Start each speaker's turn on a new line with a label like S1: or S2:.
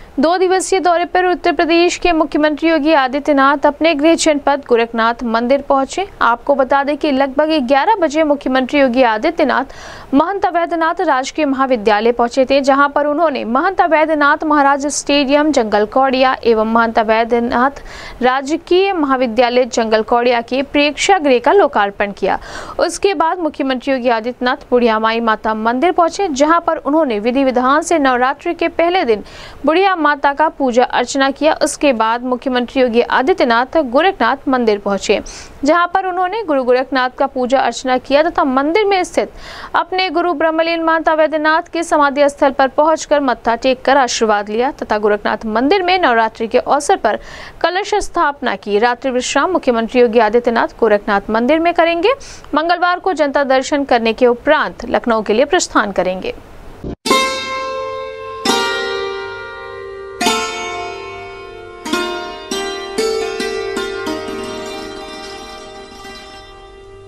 S1: 2 दिवसीय दौरे पर उत्तर प्रदेश के मुख्यमंत्री योगी आदित्यनाथ अपने गृह जनपद गोरखनाथ मंदिर पहुंचे। आपको बता दें कि लगभग 11 बजे मुख्यमंत्री योगी आदित्यनाथ महंत अवैधनाथ राजकीय महाविद्यालय पहुंचे थे, जहां पर उन्होंने महंत अवैधनाथ महाराज स्टेडियम जंगल कौड़िया एवं महंत अवैधनाथ राजकीय महाविद्यालय जंगल कौड़िया के प्रेक्षागृह का लोकार्पण किया। उसके बाद मुख्यमंत्री योगी आदित्यनाथ बुढ़िया माई माता मंदिर पहुंचे, जहां पर उन्होंने विधि विधान से नवरात्रि के पहले दिन बुढ़िया माता का पूजा अर्चना किया। उसके बाद मुख्यमंत्री योगी आदित्यनाथ गोरखनाथ मंदिर पहुंचे, जहां पर उन्होंने गुरु गोरखनाथ का पूजा अर्चना किया तथा मंदिर में स्थित अपने गुरु ब्रह्मलीन महंत अवैधनाथ के समाधि स्थल पर पहुंचकर मत्था टेक कर आशीर्वाद लिया तथा गोरखनाथ मंदिर में नवरात्रि के अवसर पर कलश स्थापना की। रात्रि विश्राम मुख्यमंत्री योगी आदित्यनाथ गोरखनाथ मंदिर में करेंगे। मंगलवार को जनता दर्शन करने के उपरांत लखनऊ के लिए प्रस्थान करेंगे।